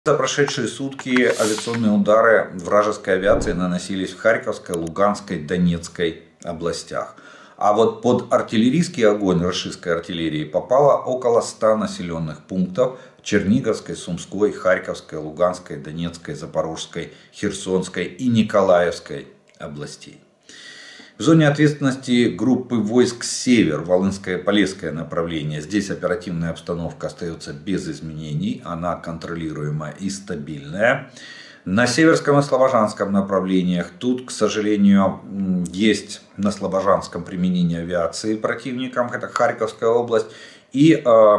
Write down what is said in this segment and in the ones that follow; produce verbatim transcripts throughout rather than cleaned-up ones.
За прошедшие сутки авиационные удары вражеской авиации наносились в Харьковской, Луганской, Донецкой областях. А вот под артиллерийский огонь рашистской артиллерии попало около ста населенных пунктов в Черниговской, Сумской, Харьковской, Луганской, Донецкой, Запорожской, Херсонской и Николаевской областей. В зоне ответственности группы войск «Север», Волынское и Полесское направление. Здесь оперативная обстановка остается без изменений, она контролируемая и стабильная. На Северском и Слобожанском направлениях тут, к сожалению, есть на Слобожанском применение авиации противником, это Харьковская область, и э,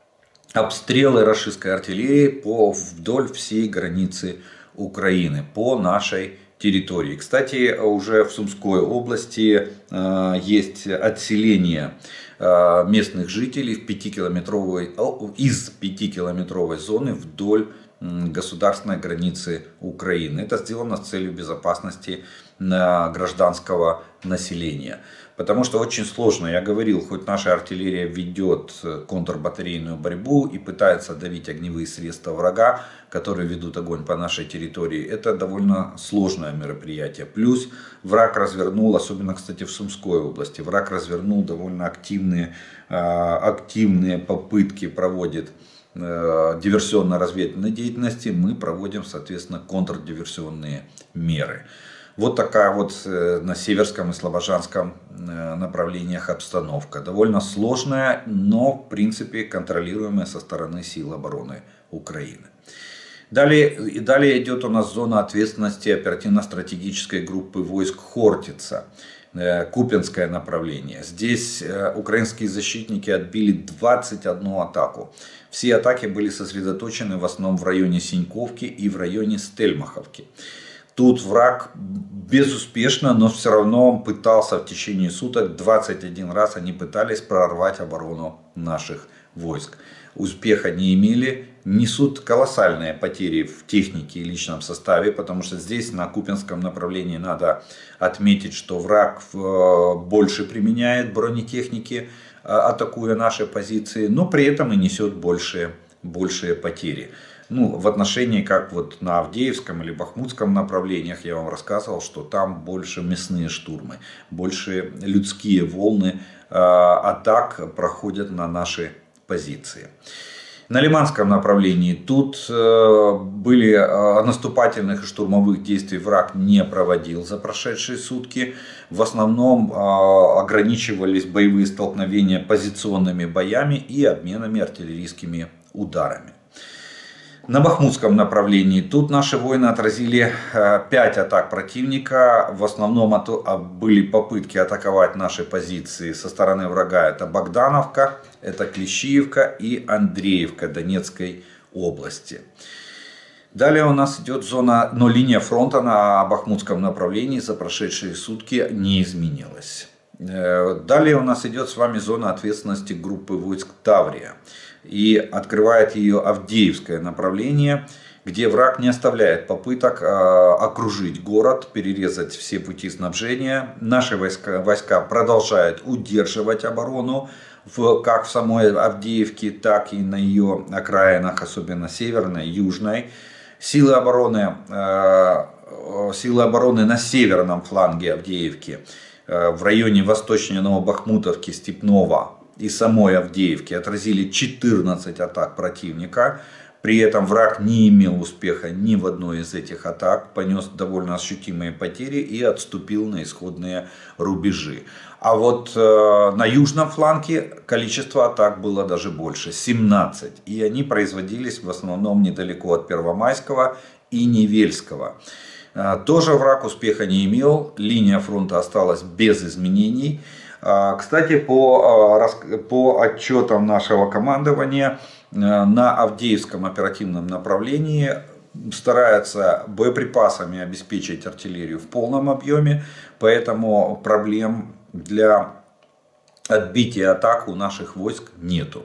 обстрелы рашистской артиллерии по, вдоль всей границы Украины, по нашей территории. Кстати, уже в Сумской области э, есть отселение э, местных жителей в пятикилометровой, из пятикилометровой зоны вдоль э, государственной границы Украины. Это сделано с целью безопасности э, гражданского населения. Потому что очень сложно, я говорил, хоть наша артиллерия ведет контрбатарейную борьбу и пытается давить огневые средства врага, которые ведут огонь по нашей территории, это довольно сложное мероприятие. Плюс враг развернул, особенно, кстати, в Сумской области, враг развернул довольно активные, активные попытки, проводит диверсионно-разведывательной деятельности, мы проводим, соответственно, контрдиверсионные меры. Вот такая вот на Северском и Слобожанском направлениях обстановка. Довольно сложная, но в принципе контролируемая со стороны сил обороны Украины. Далее, и далее идет у нас зона ответственности оперативно-стратегической группы войск Хортица. Купянское направление. Здесь украинские защитники отбили двадцать одну атаку. Все атаки были сосредоточены в основном в районе Синьковки и в районе Стельмаховки. Тут враг безуспешно, но все равно пытался в течение суток, двадцать один раз они пытались прорвать оборону наших войск. Успеха не имели, несут колоссальные потери в технике и личном составе, потому что здесь на Купянском направлении надо отметить, что враг больше применяет бронетехники, атакуя наши позиции, но при этом и несет большие, большие потери. Ну, в отношении, как вот на Авдеевском или Бахмутском направлениях, я вам рассказывал, что там больше мясные штурмы, больше людские волны э, атак проходят на наши позиции. На Лиманском направлении тут э, были э, наступательных и штурмовых действий враг не проводил за прошедшие сутки. В основном э, ограничивались боевые столкновения позиционными боями и обменами артиллерийскими ударами. На Бахмутском направлении тут наши воины отразили пять атак противника. В основном были попытки атаковать наши позиции со стороны врага. Это Богдановка, это Клещиевка и Андреевка Донецкой области. Далее у нас идет зона, но линия фронта на Бахмутском направлении за прошедшие сутки не изменилась. Далее у нас идет с вами зона ответственности группы войск Таврия. И открывает ее Авдеевское направление, где враг не оставляет попыток окружить город, перерезать все пути снабжения. Наши войска, войска продолжают удерживать оборону в, как в самой Авдеевке, так и на ее окраинах, особенно северной, южной. Силы обороны, силы обороны на северном фланге Авдеевки, в районе восточной Новобахмутовки, Степного и самой Авдеевки отразили четырнадцать атак противника. При этом враг не имел успеха ни в одной из этих атак, понес довольно ощутимые потери и отступил на исходные рубежи. А вот э, на южном фланге количество атак было даже больше, семнадцать. И они производились в основном недалеко от Первомайского и Невельского. Э, тоже враг успеха не имел, линия фронта осталась без изменений. Кстати, по, по отчетам нашего командования, на Авдеевском оперативном направлении стараются боеприпасами обеспечить артиллерию в полном объеме, поэтому проблем для отбития атак у наших войск нету.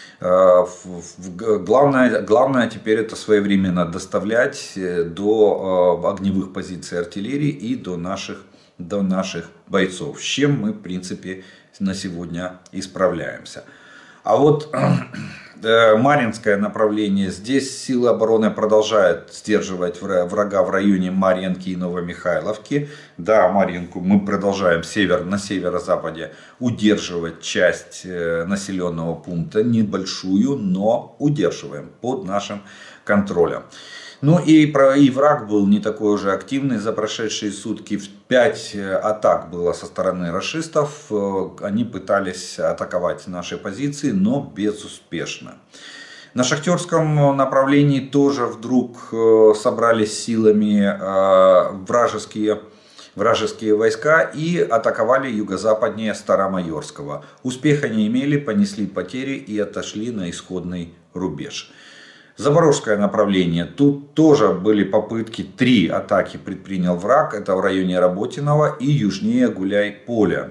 Главное, главное теперь это своевременно доставлять до огневых позиций артиллерии и до наших до наших бойцов, с чем мы в принципе на сегодня исправляемся. А вот Марьинское направление. Здесь силы обороны продолжают сдерживать врага в районе Марьинки и Новомихайловки. Да, Марьинку мы продолжаем север, на северо-западе удерживать часть населенного пункта, небольшую, но удерживаем под нашим контролем. Ну и, и враг был не такой уже активный за прошедшие сутки. пять атак было со стороны рашистов. Они пытались атаковать наши позиции, но безуспешно. На Шахтерском направлении тоже вдруг собрались силами вражеские, вражеские войска и атаковали юго-западнее Старомайорского. Успеха не имели, понесли потери и отошли на исходный рубеж. Запорожское направление. Тут тоже были попытки, три атаки предпринял враг. Это в районе Работиного и южнее Гуляй-Поля.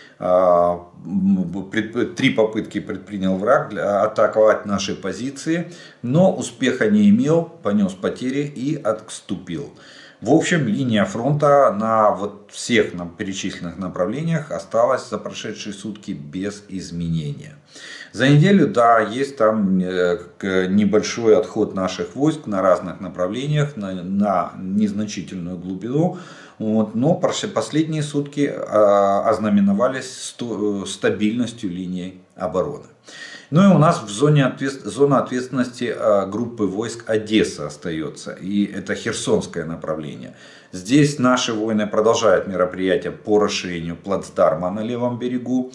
Три попытки предпринял враг атаковать наши позиции, но успеха не имел, понес потери и отступил. В общем, линия фронта на вот всех нам перечисленных направлениях осталась за прошедшие сутки без изменения. За неделю, да, есть там небольшой отход наших войск на разных направлениях, на, на незначительную глубину. Вот, но последние сутки ознаменовались стабильностью линии обороны. Ну и у нас в зоне ответ... зона ответственности группы войск Одесса остается. И это Херсонское направление. Здесь наши воины продолжают мероприятия по расширению плацдарма на левом берегу.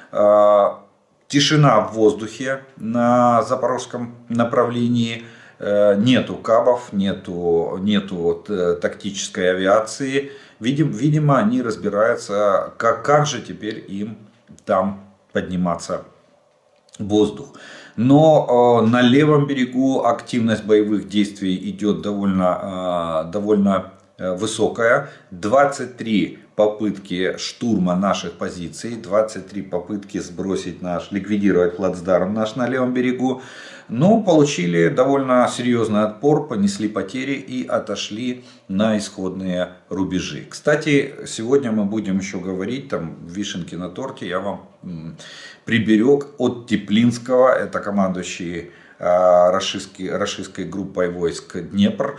Тишина в воздухе на запорожском направлении. Нету кабов, нету, нету тактической авиации. Видим, видимо, они разбираются, как, как же теперь им там подниматься в воздух. Но э, на левом берегу активность боевых действий идет довольно, э, довольно э, высокая. двадцать три попытки штурма наших позиций, двадцать три попытки сбросить наш, ликвидировать плацдарм наш на левом берегу. Но получили довольно серьезный отпор, понесли потери и отошли на исходные рубежи. Кстати, сегодня мы будем еще говорить, там вишенки на торте я вам приберег от Теплинского, это командующий рашистской, рашистской группой войск Днепр,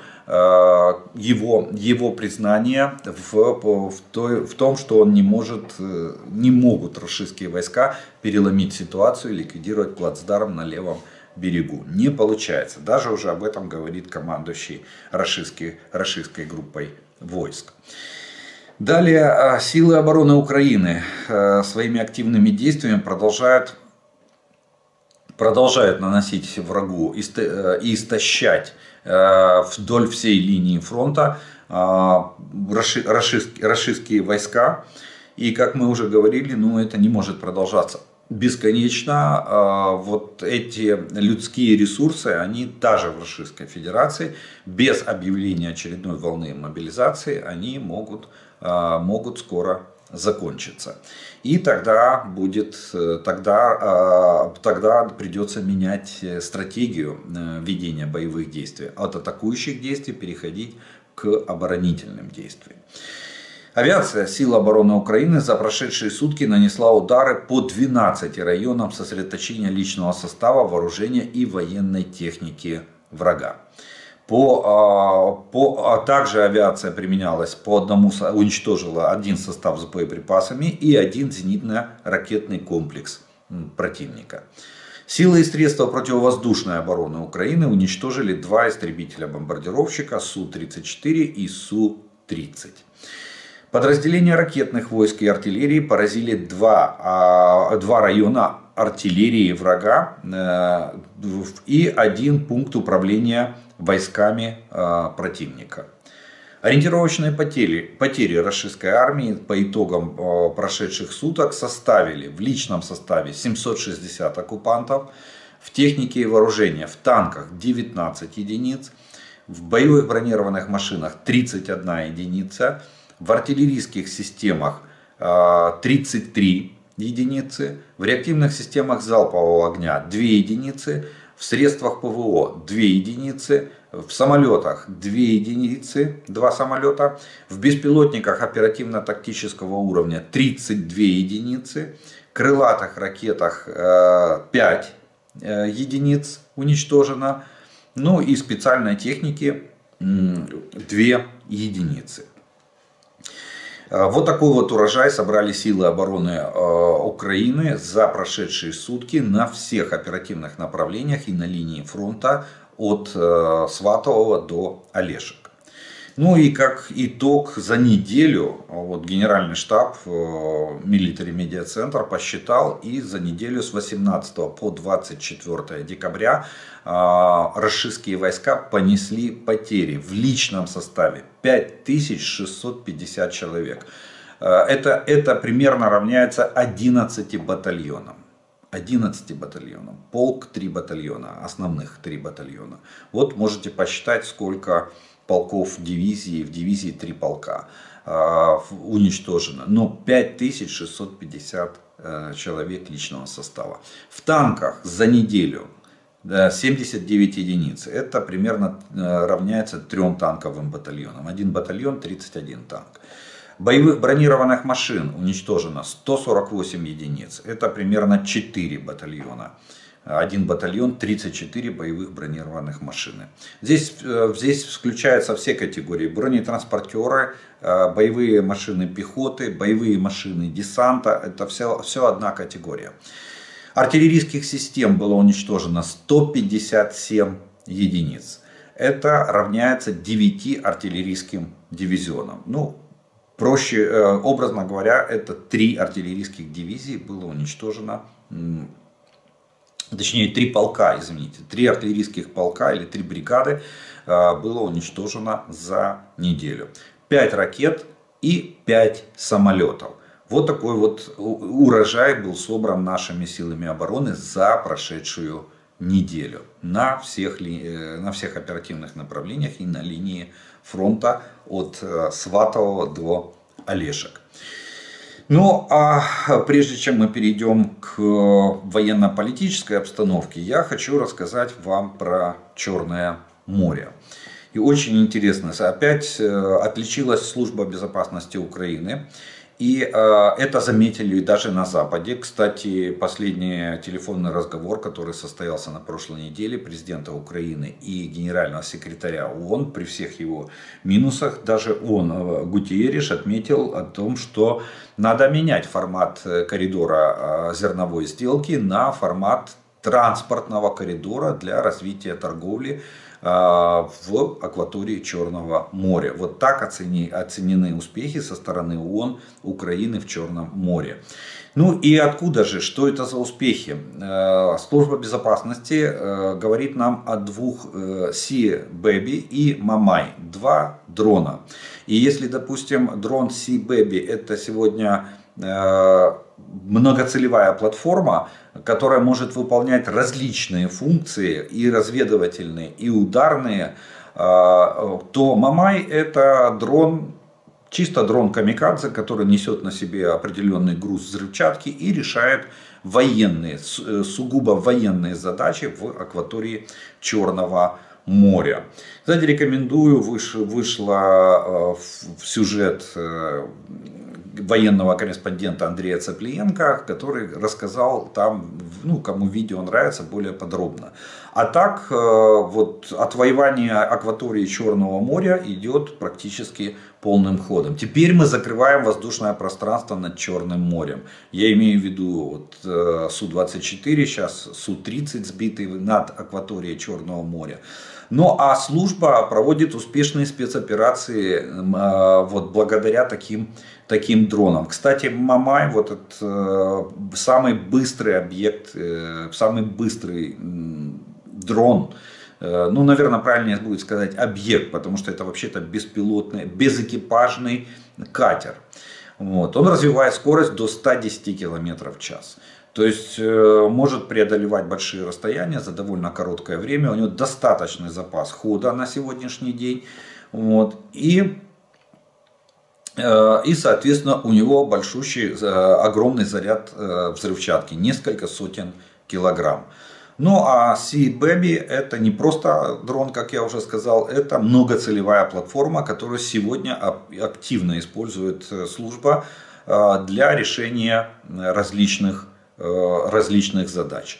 его, его признание в, в, той, в том, что он не может, не могут рашистские войска переломить ситуацию и ликвидировать плацдарм на левом берегу. Не получается. Даже уже об этом говорит командующий рашистской, рашистской группой войск. Далее, силы обороны Украины своими активными действиями продолжают, продолжают наносить врагу и истощать вдоль всей линии фронта рашистские войска. И, как мы уже говорили, ну, это не может продолжаться бесконечно. Вот эти людские ресурсы, они даже в Российской Федерации без объявления очередной волны мобилизации, они могут, могут скоро закончиться. И тогда будет, тогда, тогда придется менять стратегию ведения боевых действий. От атакующих действий переходить к оборонительным действиям. Авиация сил обороны Украины за прошедшие сутки нанесла удары по двенадцати районам сосредоточения личного состава, вооружения и военной техники врага. По, по, а также авиация применялась по одному, уничтожила один состав с боеприпасами и один зенитно-ракетный комплекс противника. Силы и средства противовоздушной обороны Украины уничтожили два истребителя-бомбардировщика Су тридцать четыре и Су тридцать. Подразделения ракетных войск и артиллерии поразили два, два района артиллерии врага и один пункт управления войсками противника. Ориентировочные потери, потери российской армии по итогам прошедших суток составили в личном составе семьсот шестьдесят оккупантов, в технике и вооружении в танках девятнадцать единиц, в боевых бронированных машинах тридцать одна единица, в артиллерийских системах тридцать три единицы, в реактивных системах залпового огня две единицы, в средствах ПВО две единицы, в самолетах две единицы, два самолета, в беспилотниках оперативно-тактического уровня тридцать две единицы, крылатых ракетах пять единиц уничтожено. Ну и специальной техники две единицы. Вот такой вот урожай собрали силы обороны Украины за прошедшие сутки на всех оперативных направлениях и на линии фронта от Сватового до Олешек. Ну и как итог, за неделю вот, Генеральный штаб Military Media Center посчитал, и за неделю с восемнадцатого по двадцать четвёртое декабря рашистские войска понесли потери в личном составе пять тысяч шестьсот пятьдесят человек. Это, это примерно равняется одиннадцати батальонам. одиннадцати батальонам. Полк три батальона, основных три батальона. Вот можете посчитать, сколько полков дивизии, в дивизии три полка э, уничтожено. Но пять тысяч шестьсот пятьдесят э, человек личного состава. В танках за неделю да, семьдесят девять единиц. Это примерно э, равняется трем танковым батальонам. Один батальон, тридцать один танк. Боевых бронированных машин уничтожено сто сорок восемь единиц. Это примерно четыре батальона. Один батальон, тридцать четыре боевых бронированных машины. Здесь, здесь включаются все категории: бронетранспортеры, боевые машины пехоты, боевые машины десанта. Это все, все одна категория. Артиллерийских систем было уничтожено сто пятьдесят семь единиц. Это равняется девяти артиллерийским дивизионам. Ну, проще, образно говоря, это три артиллерийских дивизии было уничтожено. Точнее, три полка, извините, три артиллерийских полка или три бригады было уничтожено за неделю. пять ракет и пять самолетов. Вот такой вот урожай был собран нашими силами обороны за прошедшую неделю. На всех, на всех оперативных направлениях и на линии фронта от Сватового до Олешек. Ну, а прежде чем мы перейдем к военно-политической обстановке, я хочу рассказать вам про Черное море. И очень интересно, опять отличилась служба безопасности Украины. И э, это заметили даже на Западе. Кстати, последний телефонный разговор, который состоялся на прошлой неделе президента Украины и генерального секретаря ООН, при всех его минусах, даже он, Гутиериш, отметил о том, что надо менять формат коридора зерновой сделки на формат транспортного коридора для развития торговли в акватории Черного моря. Вот так оцени, оценены успехи со стороны ООН Украины в Черном море. Ну и откуда же, что это за успехи? Служба безопасности говорит нам о двух Sea Baby и Мамай, два дрона. И если, допустим, дрон Sea Baby это сегодня многоцелевая платформа, которая может выполнять различные функции, и разведывательные, и ударные, то Мамай это дрон, чисто дрон камикадзе, который несет на себе определенный груз взрывчатки и решает военные, сугубо военные задачи в акватории Черного моря. Кстати, рекомендую, вышло в сюжет военного корреспондента Андрея Цаплиенко, который рассказал там, ну, кому видео нравится, более подробно. А так, вот отвоевание акватории Черного моря идет практически полным ходом. Теперь мы закрываем воздушное пространство над Черным морем. Я имею в виду вот, Су двадцать четыре, сейчас Су тридцать сбитый над акваторией Черного моря. Ну а служба проводит успешные спецоперации вот, благодаря таким, таким дронам. Кстати, Мамай, вот этот э, самый быстрый объект, э, самый быстрый э, дрон, э, ну, наверное, правильнее будет сказать объект, потому что это вообще-то беспилотный, безэкипажный катер. Вот. Он развивает скорость до ста десяти километров в час. То есть э, может преодолевать большие расстояния за довольно короткое время. У него достаточный запас хода на сегодняшний день. Вот. И, э, и, соответственно, у него большущий, э, огромный заряд э, взрывчатки. Несколько сотен килограмм. Ну а Sea Baby это не просто дрон, как я уже сказал. Это многоцелевая платформа, которую сегодня активно использует служба э, для решения различных различных задач.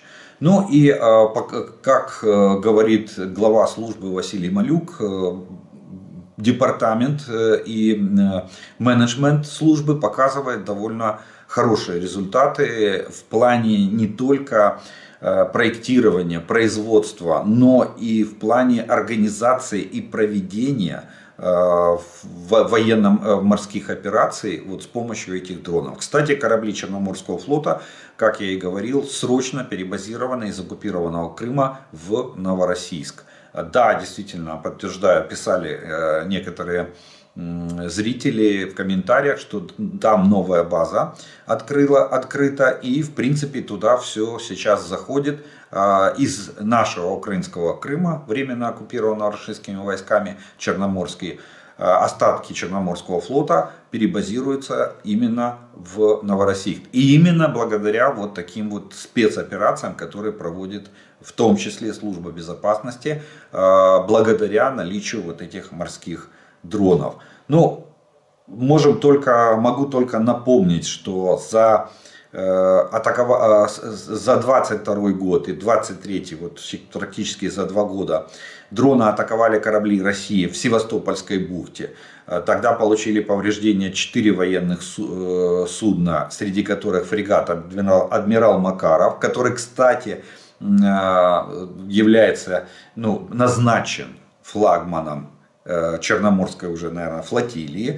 Ну и как говорит глава службы Василий Малюк, департамент и менеджмент службы показывает довольно хорошие результаты в плане не только проектирования, производства, но и в плане организации и проведения военно-морских операций вот с помощью этих дронов. Кстати, корабли Черноморского флота, как я и говорил, срочно перебазированы из оккупированного Крыма в Новороссийск. Да, действительно, подтверждаю, писали некоторые зрители в комментариях, что там новая база открыла, открыта, и в принципе туда все сейчас заходит из нашего украинского Крыма, временно оккупированного российскими войсками, черноморские остатки Черноморского флота перебазируются именно в Новороссийск. И именно благодаря вот таким вот спецоперациям, которые проводит в том числе служба безопасности, благодаря наличию вот этих морских дронов. Ну, можем только, могу только напомнить, что за, э, атакова, за двадцать второй год и двадцать третий, вот практически за два года, дроны атаковали корабли России в Севастопольской бухте. Тогда получили повреждения четыре военных судна, среди которых фрегат адмирал, адмирал Макаров, который, кстати, является, ну, назначен флагманом Черноморской уже, наверное, флотилии,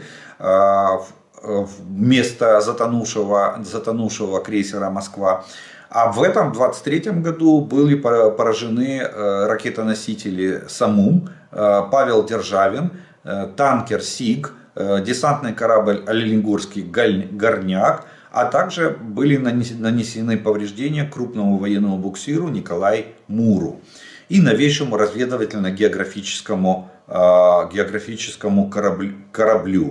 вместо затонувшего, затонувшего крейсера «Москва». А в этом двадцать третьем году были поражены ракетоносители «Самум», Павел Державин, танкер «Сиг», десантный корабль «Оленегорский Горняк», а также были нанесены повреждения крупному военному буксиру «Николай Муру» и новейшему разведывательно-географическому географическому кораблю. кораблю.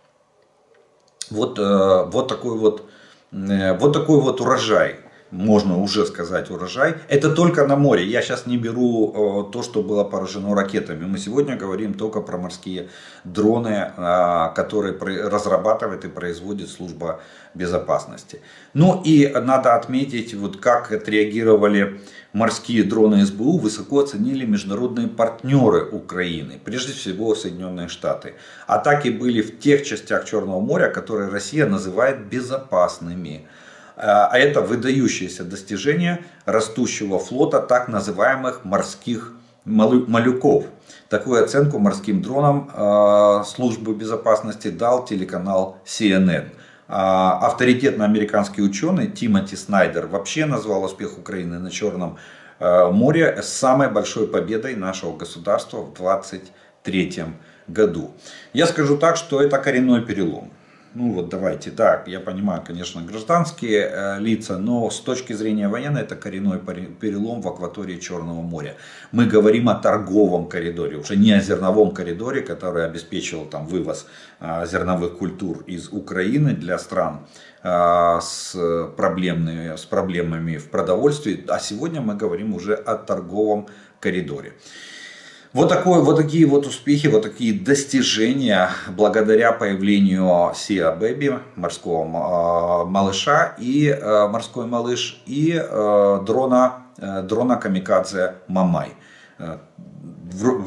Вот, вот, такой вот, вот такой вот урожай, можно уже сказать урожай. Это только на море. Я сейчас не беру то, что было поражено ракетами. Мы сегодня говорим только про морские дроны, которые разрабатывает и производит служба безопасности. Ну и надо отметить, вот как отреагировали морские дроны эс бэ у, высоко оценили международные партнеры Украины, прежде всего Соединенные Штаты. Атаки были в тех частях Черного моря, которые Россия называет безопасными. А это выдающееся достижение растущего флота так называемых морских малюков. Такую оценку морским дронам службы безопасности дал телеканал си эн эн. Авторитетный американский ученый Тимоти Снайдер вообще назвал успех Украины на Черном море самой большой победой нашего государства в двадцать третьем году. Я скажу так, что это коренной перелом. Ну вот давайте, да, я понимаю, конечно, гражданские э, лица, но с точки зрения военной это коренной перелом в акватории Черного моря. Мы говорим о торговом коридоре, уже не о зерновом коридоре, который обеспечивал там вывоз э, зерновых культур из Украины для стран э, с, проблемными, с проблемами в продовольствии, а сегодня мы говорим уже о торговом коридоре. Вот, такое, вот такие вот успехи, вот такие достижения благодаря появлению Сиа Бэби, морского малыша и морской малыш, и дрона, дрона Камикадзе Мамай.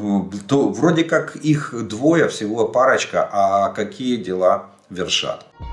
Вроде как их двое, всего парочка, а какие дела вершат.